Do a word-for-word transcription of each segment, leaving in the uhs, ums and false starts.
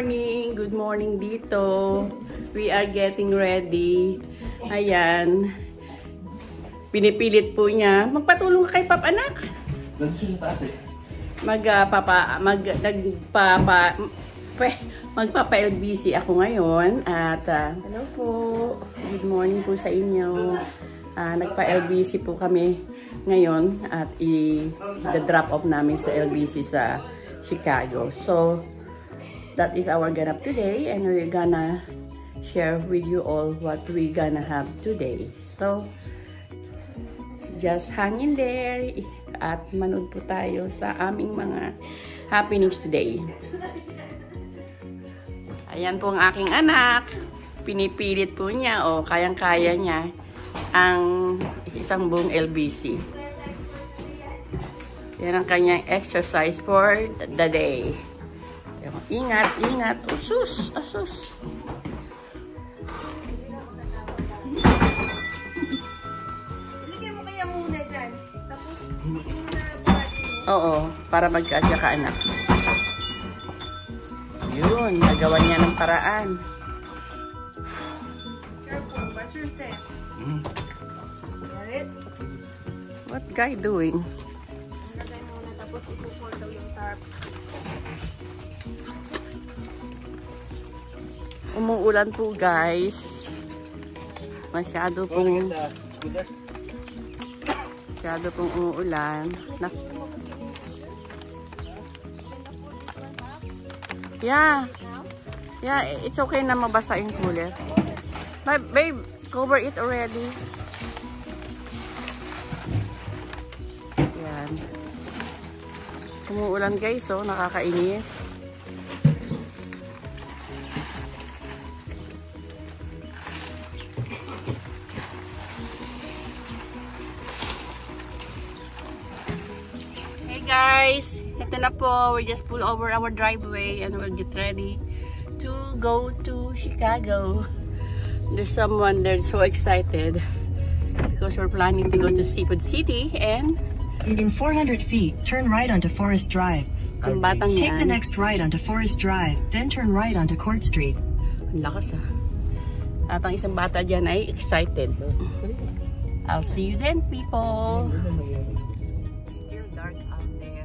morning! Good morning dito. We are getting ready. Ayan. Pinipilit po niya. Magpatulong ka kay Pap, anak. Nandun sa taas eh. Mag, uh, papa, mag, nagpapa, magpapa-L B C ako ngayon. At, uh, hello po. Good morning po sa inyo. Uh, Nagpa-L B C po kami ngayon. At i-drop off namin sa L B C sa Chicago. So, that is our ganap today, and we're gonna share with you all what we gonna have today. So, just hang in there at manood po tayo sa aming mga happenings today. Ayan po ang aking anak. Pinipilit po niya, o oh, kayang-kaya niya ang isang buong L B C. Yan ang kanyang exercise for the day. Ingat, ingat. Asus, asus. Iligay mo kaya muna dyan. Tapos, oo, para magkasya ka, anak. Yun, nagawa niya ng paraan. Careful, watch your step. Mm. Got it? What guy doing? Ilagay muna, tapos ipo-pour daw yung tarp. Umuulan po, guys. Masyado pong masyado pong umuulan. Nak yeah. Yeah, it's okay na mabasa yung cooler. But babe, cover it already. Yan. Umuulan, guys, so nakakainis. Guys, ito na po. We just pull over our driveway and we'll get ready to go to Chicago. There's someone there so excited because we're planning to go to Seafood City and in four hundred feet, turn right onto Forest Drive. Ang batang Take yan. the next right onto Forest Drive, then turn right onto Court Street. Ang lakas ah. At ang isang bata dyan ay excited. I'll see you then, people. Still dark out there.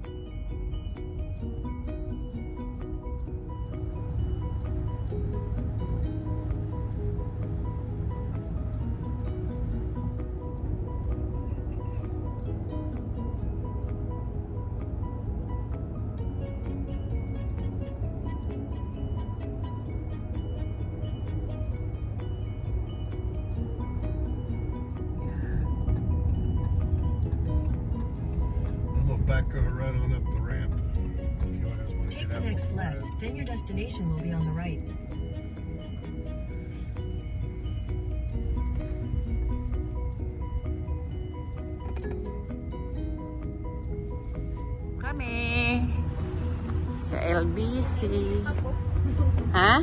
Back uh, right on up the ramp. If you guys want to Take get the out next before left, that. then your destination will be on the right. Kami sa L B C. Ha?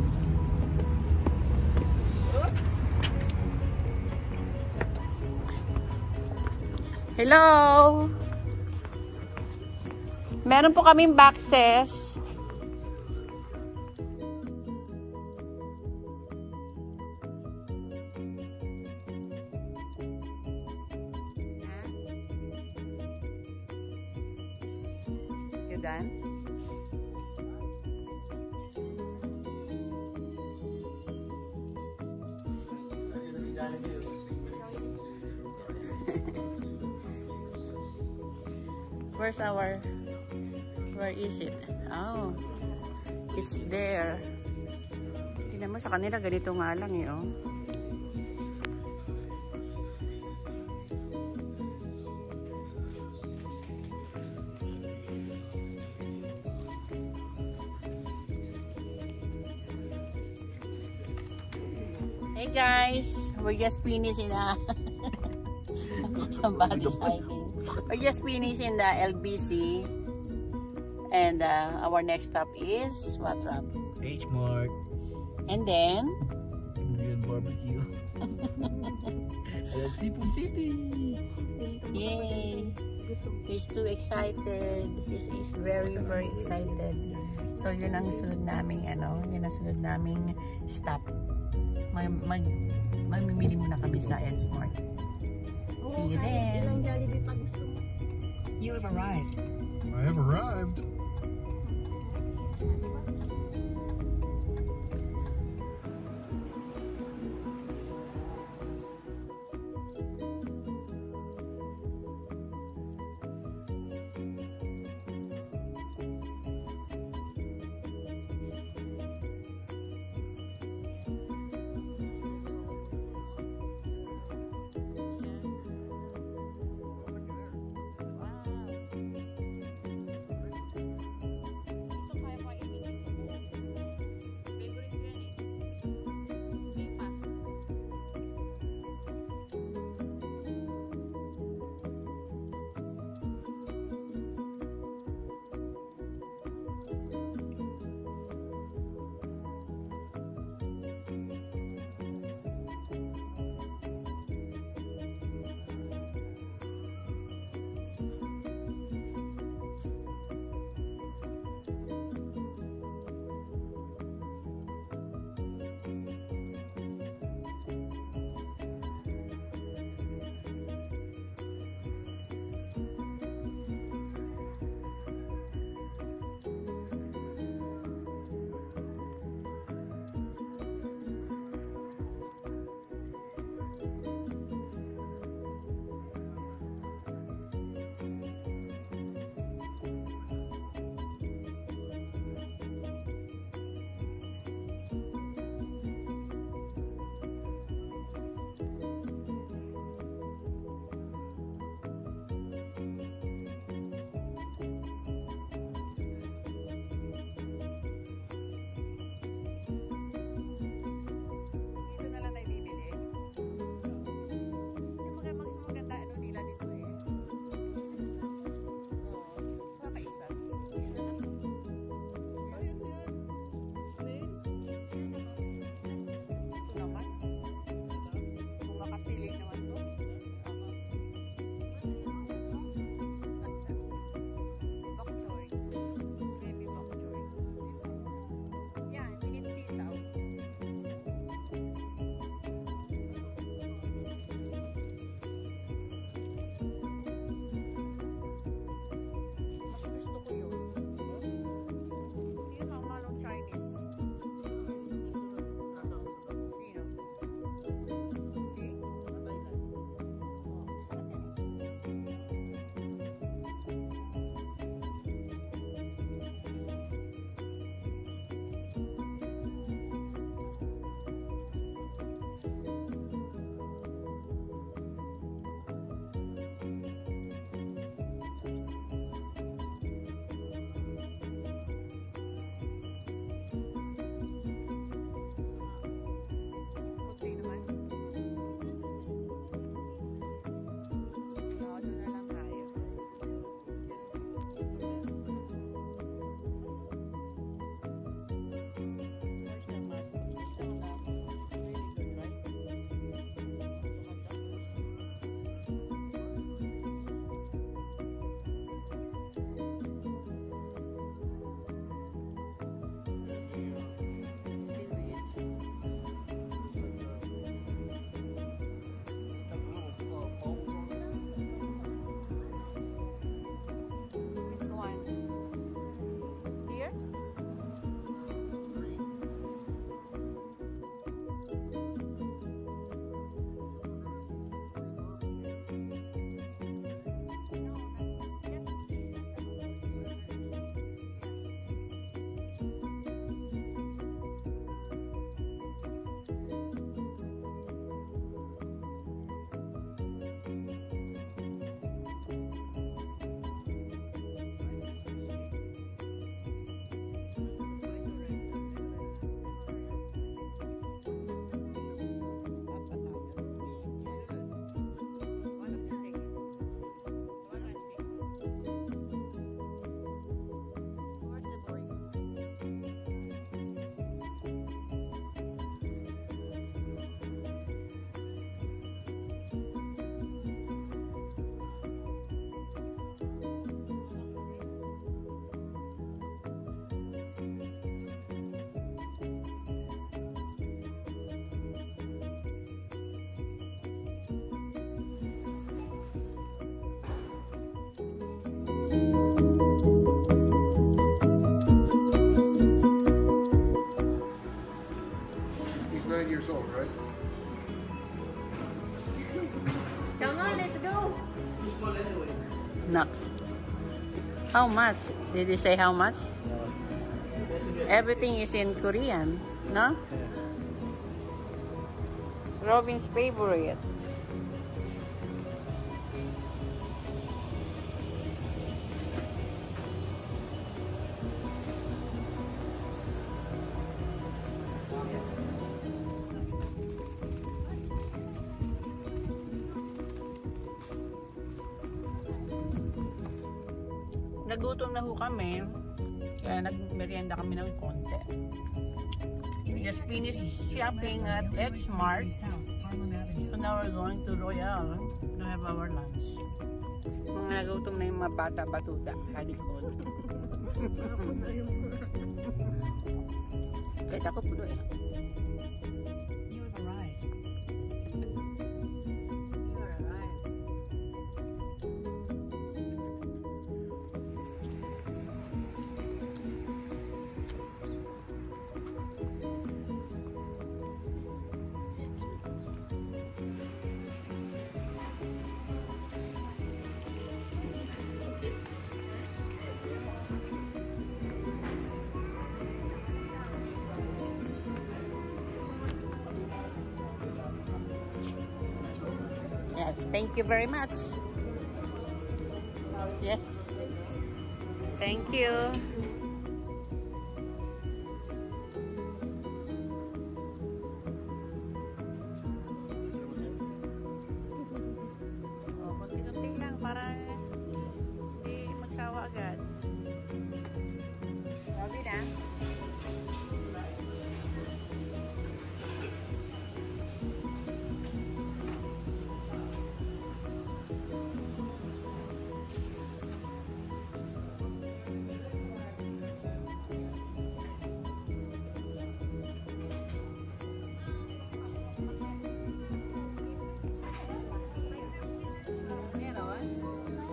Hello. Meron po kaming boxes. You done? Where's our, where is it? Oh, it's there. Tingnan mo sa kanila, ganito nga lang eh, oh. Hey guys, we're just finishing na. Somebody's hiding. We're just finishing the L B C, and uh, our next stop is what, Rob? H Mart. And then Korean barbecue. Seafood City. yay! He's too excited. He's, he's very very excited. So, yun ang sunod naming, ano, yun ang sunod naming stop. Mag, mag, mamimili muna kami sa Edsmart. See you then. Ilang Jollibee pag gusto mo. You have arrived. I have arrived. Nuts. How much? Did you say how much? Everything is in Korean, no? Robin's favorite. Nagutom na ho kami, kaya nagmerienda kami ng konti. We just finished shopping at X-Mart. So now we're going to Royal to have our lunch. Mga nagutom na yung mga bata-batuta. Halikod. Kahit ako puno eh. You have arrived. Yes, thank you very much. Yes. Thank you. Oh, kunti-kunti lang para hindi magsawa agad. Sabi na. Meron?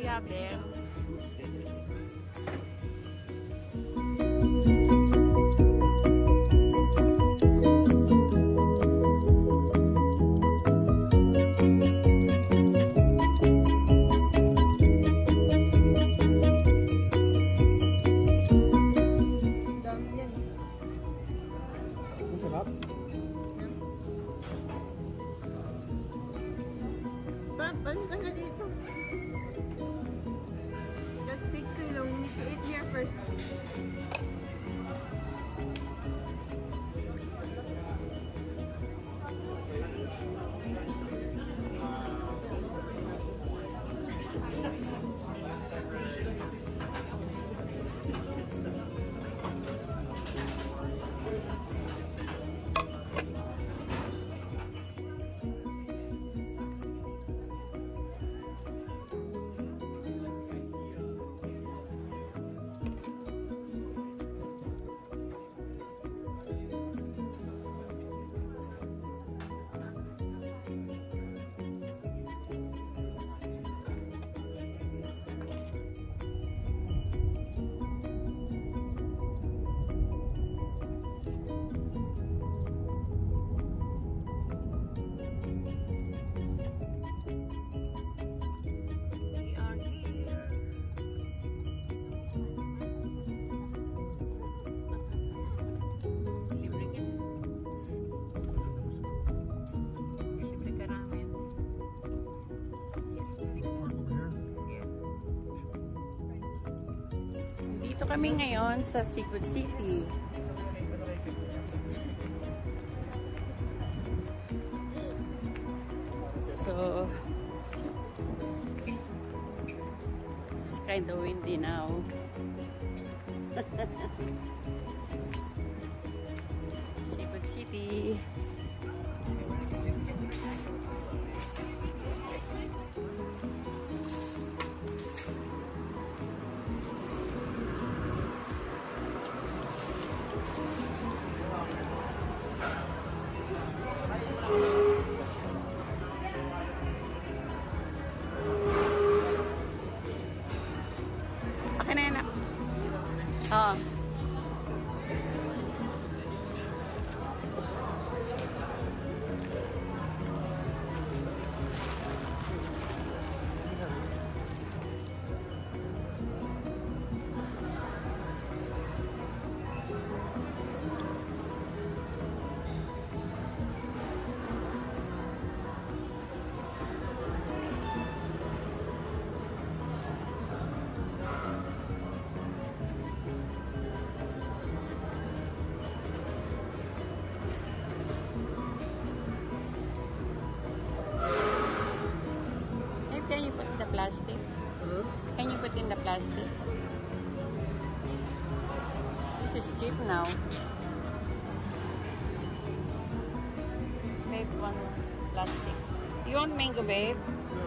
do you have there? Balik ka na dito. That takes too long. You need to eat here first. Dito kami ngayon sa Cebu City. So, it's kind of windy now. Cebu City. Okay na yan ah. Oo. Can you put in the plastic? Huh? Can you put in the plastic? This is cheap now. Babe, one plastic. You want mango, babe? No.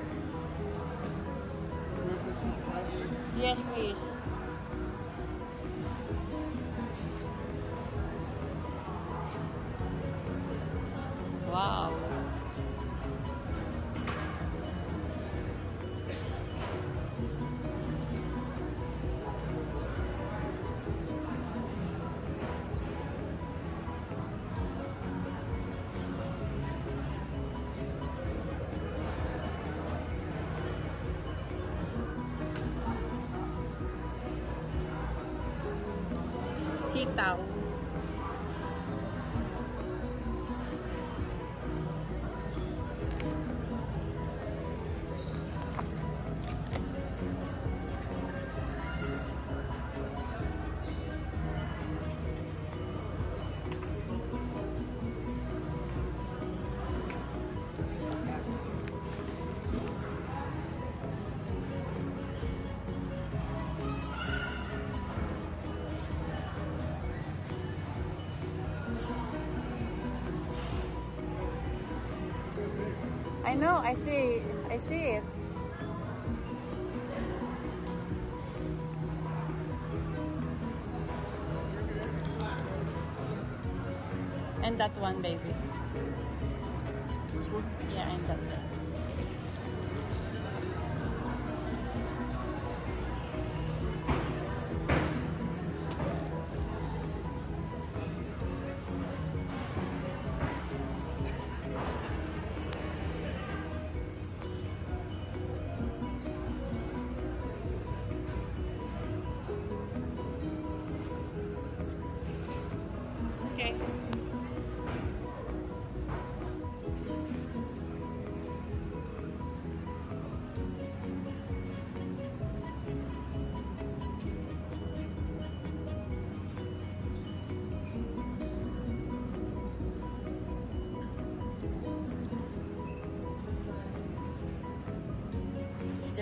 Not this in plastic. Yes, please. Wow. Sitaw. I know, I see, I see it. And that one, baby. This one? Yeah, and that one.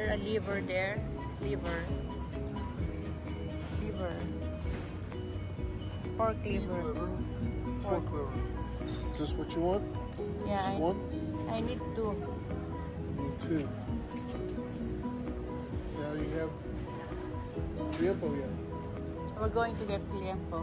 a liver there. Liver. Liver. Pork liver. Liver. Pork liver. Is this what you want? Yeah, Just I, one? I need two. Me too. Now you have liempo yet? We're going to get liempo.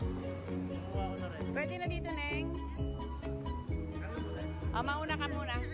Pwede na dito, Neng. Ah, mauna ka muna.